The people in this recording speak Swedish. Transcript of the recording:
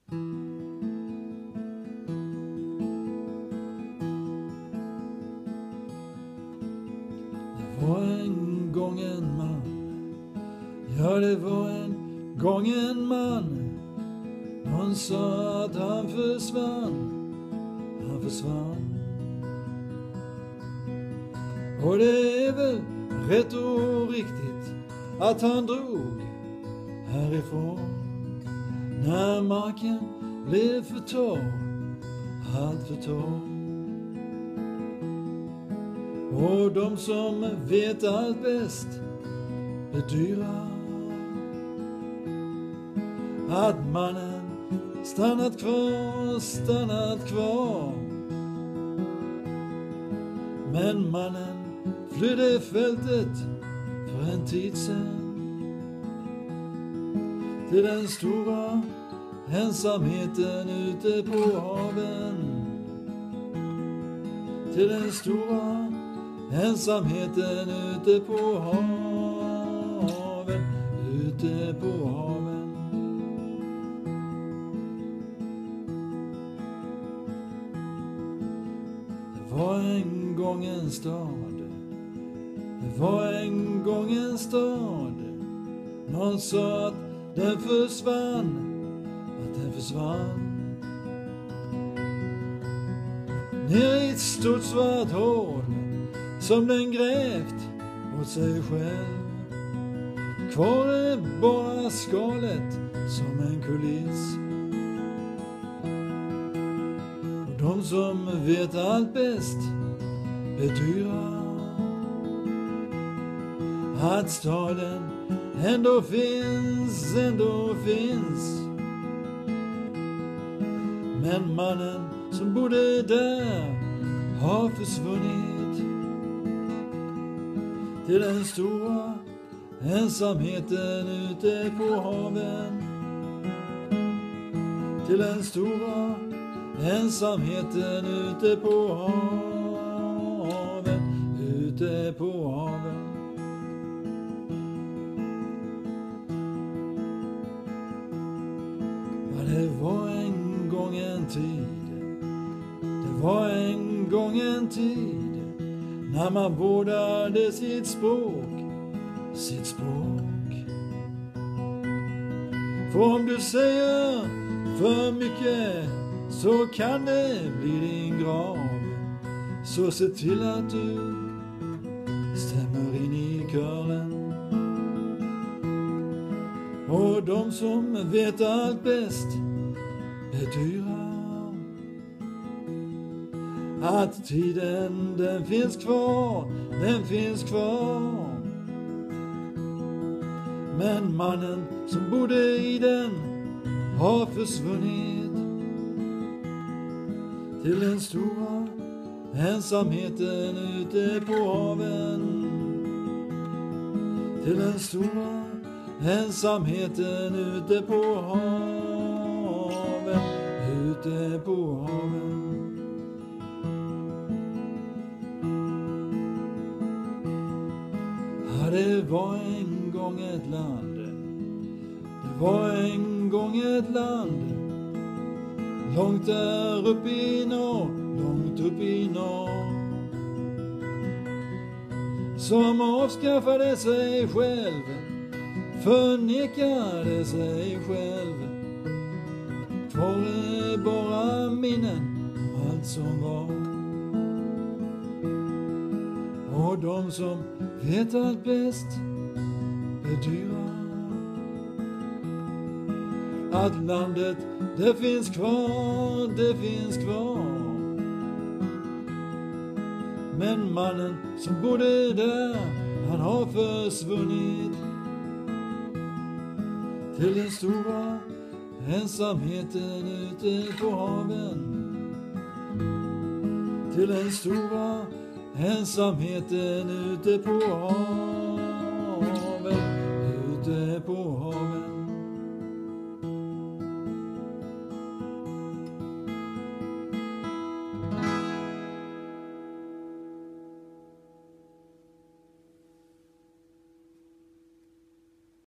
Det var en gång en man. Ja, det var en gång en man. Någon sa att han försvann. Han försvann. Och det är väl rätt och riktigt att han drog härifrån. När marken blev för torr, allt för torr. Och de som vet allt bäst bedyrar att mannen stannat kvar. Men mannen flydde fältet för en tid sedan, till den stora ensamheten ute på haven. Till den stora ensamheten ute på haven. Ute på haven. Det var en gång en stad. Det var en gång en stad. Någon sa att den försvann. Att den försvann. Ner i ett stort svart hål som den grävt åt sig själv. Kvar är bara skalet som en kuliss. Och de som vet allt bäst bedyrar att staden ändå finns. Men mannen som bodde där har försvunnit till den stora ensamheten ute på haven. Till den stora ensamheten ute på haven. Ute på haven. Ja, det var en gång en tid. Det var en gång en tid när man vårdade sitt språk. För om du säger för mycket så kan det bli din grav. Så se till att du stämmer in i kören. Och de som vet allt bäst bedyrar att tiden den finns kvar. Men mannen som bodde i den har försvunnit till den stora ensamheten ute på haven. Till den stora ensamheten ute på haven. Ute på haven. Ja, det var en gång ett land. Det var en gång ett land. Långt där uppe i norr. Långt uppe i norr. Som avskaffade sig själv. Förnekade sig själv. Kvar är bara minnen om allt som var. Och de som vet allt bäst bedyrar att landet det finns kvar. Men mannen som bodde där, han har försvunnit till den stora ensamheten ute på haven. Till den stora ensamheten ute på haven. Ute på haven.